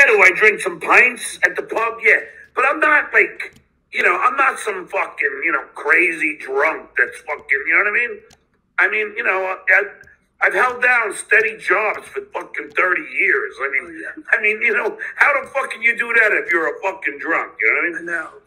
Yeah, do I drink some pints at the pub? Yeah. But I'm not like, you know, I'm not some fucking, you know, crazy drunk that's fucking, you know what I mean? I mean, you know, I've held down steady jobs for fucking 30 years. I mean, you know, how the fuck can you do that if you're a fucking drunk? You know what I mean? I know.